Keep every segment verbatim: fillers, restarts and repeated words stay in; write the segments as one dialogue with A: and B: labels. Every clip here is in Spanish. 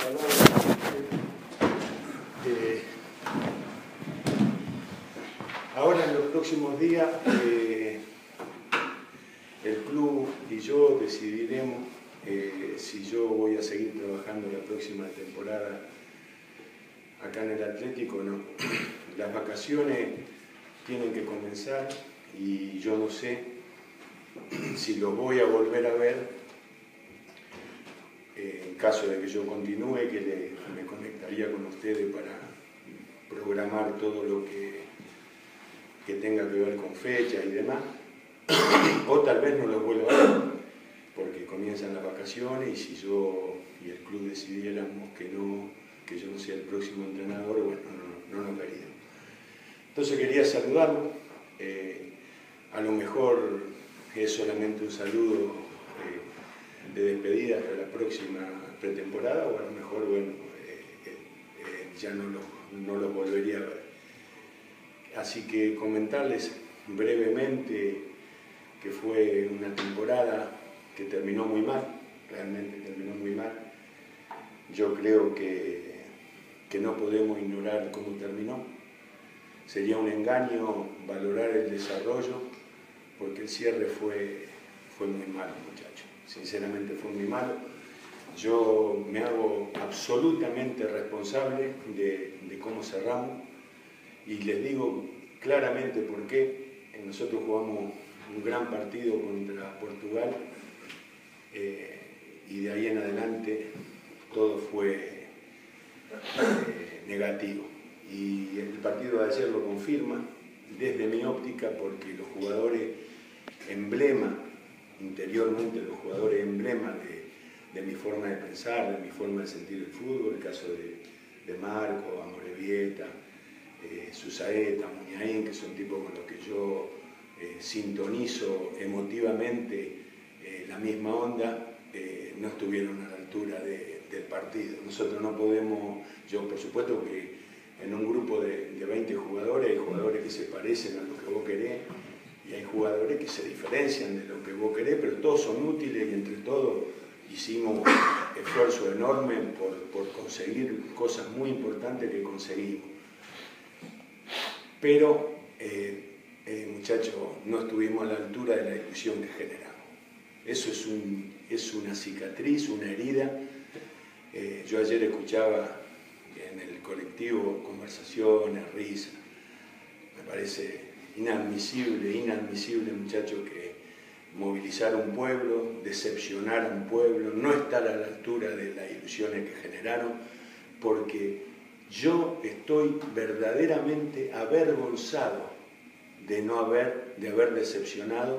A: palabra. Eh, ahora en los próximos días eh, el club y yo decidiremos eh, si yo voy a seguir trabajando la próxima temporada acá en el Atlético o no. Las vacaciones tienen que comenzar y yo no sé si los voy a volver a ver. Eh, en caso de que yo continúe, que le, me conectaría con ustedes para programar todo lo que, que tenga que ver con fechas y demás. O tal vez no los vuelva a ver, porque comienzan las vacaciones y si yo y el club decidiéramos que, no, que yo no sea el próximo entrenador, bueno, no, no nos veríamos. Entonces quería saludarlo. Eh, a lo mejor es solamente un saludo eh, de despedida hasta la próxima pretemporada, o a lo mejor, bueno, eh, eh, ya no los, no los volvería a ver. Así que comentarles brevemente que fue una temporada que terminó muy mal, realmente terminó muy mal. Yo creo que, que no podemos ignorar cómo terminó. Sería un engaño valorar el desarrollo, porque el cierre fue, fue muy malo, muchachos. Sinceramente fue muy malo. Yo me hago absolutamente responsable de, de cómo cerramos y les digo claramente por qué. Nosotros jugamos un gran partido contra Portugal eh, y de ahí en adelante todo fue eh, negativo. Y el partido de ayer lo confirma desde mi óptica, porque los jugadores emblema, interiormente los jugadores emblema de, de mi forma de pensar, de mi forma de sentir el fútbol, el caso de, de Marco, Amorebieta, eh, Susaeta, Muñain, que son tipos con los que yo eh, sintonizo emotivamente eh, la misma onda, eh, no estuvieron a la altura de, del partido. Nosotros no podemos, yo por supuesto que en un grupo de, de veinte jugadores hay jugadores que se parecen a lo que vos querés, y hay jugadores que se diferencian de lo que vos querés, pero todos son útiles y entre todos hicimos esfuerzo enorme por, por conseguir cosas muy importantes que conseguimos. Pero, eh, eh, muchachos, no estuvimos a la altura de la ilusión que generamos. Eso es, un, es una cicatriz, una herida. Eh, yo ayer escuchaba en el colectivo conversaciones, risas. Me parece inadmisible, inadmisible, muchachos, que movilizar a un pueblo, decepcionar a un pueblo, no estar a la altura de las ilusiones que generaron, porque yo estoy verdaderamente avergonzado de no haber, de haber decepcionado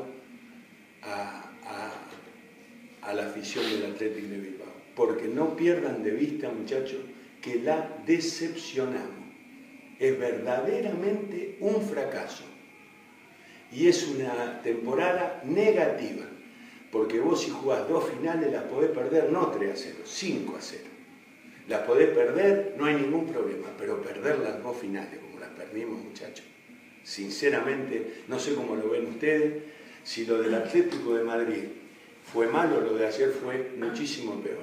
A: a, a, a la afición del Athletic de Bilbao. Porque no pierdan de vista, muchachos, que la decepcionamos. Es verdaderamente un fracaso. Y es una temporada negativa, porque vos si jugás dos finales las podés perder, no tres a cero, cinco a cero. Las podés perder, no hay ningún problema, pero perder las dos finales, como las perdimos, muchachos. Sinceramente, no sé cómo lo ven ustedes, si lo del Atlético de Madrid fue malo, lo de ayer fue muchísimo peor.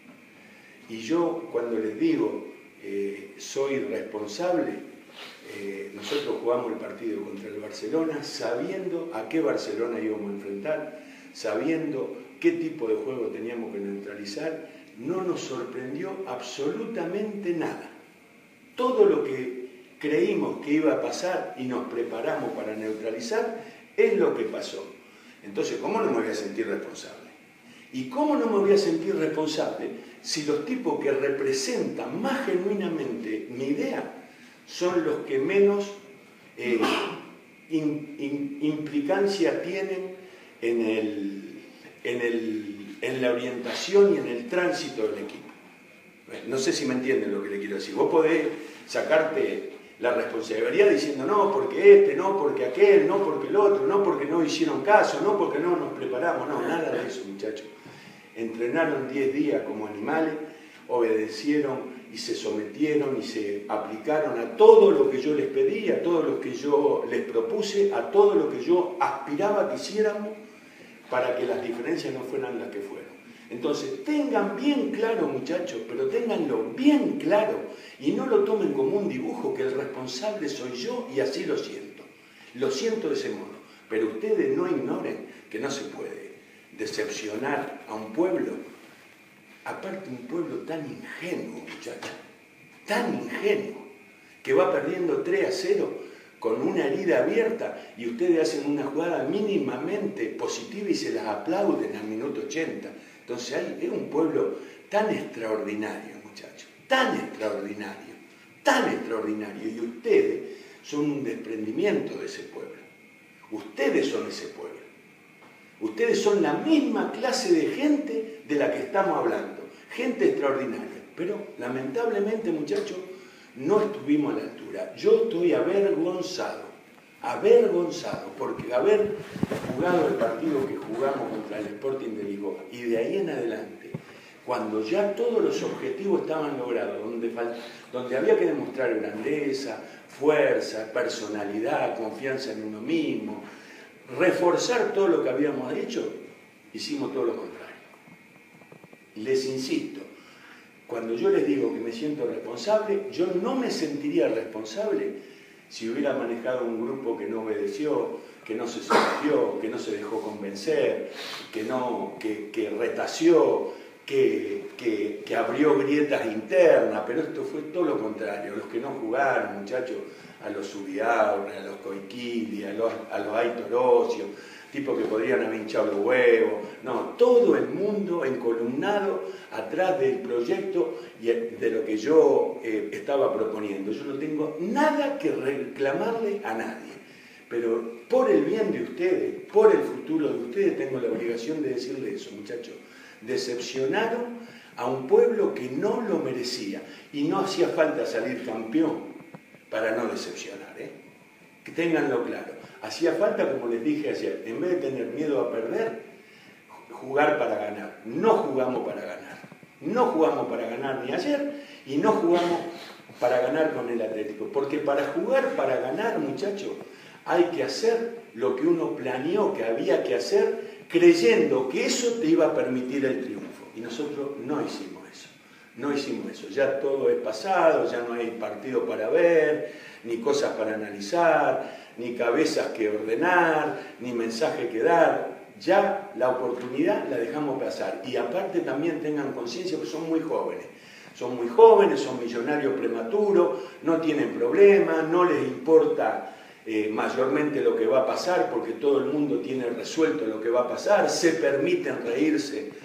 A: Y yo cuando les digo, eh, soy responsable, Eh, nosotros jugamos el partido contra el Barcelona sabiendo a qué Barcelona íbamos a enfrentar, sabiendo qué tipo de juego teníamos que neutralizar. No nos sorprendió absolutamente nada. Todo lo que creímos que iba a pasar y nos preparamos para neutralizar es lo que pasó. Entonces, ¿cómo no me voy a sentir responsable? ¿Y cómo no me voy a sentir responsable si los tipos que representan más genuinamente mi idea son los que menos eh, in, in, implicancia tienen en, el, en, el, en la orientación y en el tránsito del equipo? No sé si me entienden lo que le quiero decir. Vos podés sacarte la responsabilidad diciendo no, porque este, no, porque aquel, no, porque el otro, no, porque no hicieron caso, no, porque no nos preparamos. No, nada de eso, muchachos. Entrenaron diez días como animales, obedecieron y se sometieron y se aplicaron a todo lo que yo les pedí, a todo lo que yo les propuse, a todo lo que yo aspiraba que hiciéramos para que las diferencias no fueran las que fueron. Entonces, tengan bien claro, muchachos, pero ténganlo bien claro y no lo tomen como un dibujo que el responsable soy yo y así lo siento. Lo siento de ese modo, pero ustedes no ignoren que no se puede decepcionar a un pueblo, aparte un pueblo tan ingenuo, muchachos, tan ingenuo, que va perdiendo tres a cero con una herida abierta y ustedes hacen una jugada mínimamente positiva y se las aplauden al minuto ochenta. Entonces hay, es un pueblo tan extraordinario, muchachos, tan extraordinario, tan extraordinario, y ustedes son un desprendimiento de ese pueblo. Ustedes son ese pueblo. Ustedes son la misma clase de gente de la que estamos hablando, gente extraordinaria. Pero lamentablemente, muchachos, no estuvimos a la altura. Yo estoy avergonzado, avergonzado, porque haber jugado el partido que jugamos contra el Sporting de Lisboa y de ahí en adelante, cuando ya todos los objetivos estaban logrados, donde, donde había que demostrar grandeza, fuerza, personalidad, confianza en uno mismo, reforzar todo lo que habíamos hecho, hicimos todo lo contrario. Les insisto, cuando yo les digo que me siento responsable, yo no me sentiría responsable si hubiera manejado un grupo que no obedeció, que no se sometió, que no se dejó convencer, que, no, que, que retació, que, que, que abrió grietas internas, pero esto fue todo lo contrario. Los que no jugaron, muchachos, a los Subiaurre, a los Coiquili, a los, a los Aitor Ocio, tipos que podrían haber hinchado los huevos, no, todo el mundo encolumnado atrás del proyecto y de lo que yo eh, estaba proponiendo. Yo no tengo nada que reclamarle a nadie, pero por el bien de ustedes, por el futuro de ustedes, tengo la obligación de decirle eso, muchachos. Decepcionaron a un pueblo que no lo merecía y no hacía falta salir campeón para no decepcionar, ¿eh? Que tenganlo claro. Hacía falta, como les dije ayer, en vez de tener miedo a perder, jugar para ganar. No jugamos para ganar. No jugamos para ganar ni ayer y no jugamos para ganar con el Atlético. Porque para jugar para ganar, muchachos, hay que hacer lo que uno planeó que había que hacer, creyendo que eso te iba a permitir el triunfo. Y nosotros no hicimos eso. No hicimos eso. Ya todo es pasado, ya no hay partido para ver, ni cosas para analizar, ni cabezas que ordenar, ni mensaje que dar. Ya la oportunidad la dejamos pasar. Y aparte también tengan conciencia que son muy jóvenes. Son muy jóvenes, son millonarios prematuros, no tienen problemas, no les importa eh, mayormente lo que va a pasar porque todo el mundo tiene resuelto lo que va a pasar, se permiten reírse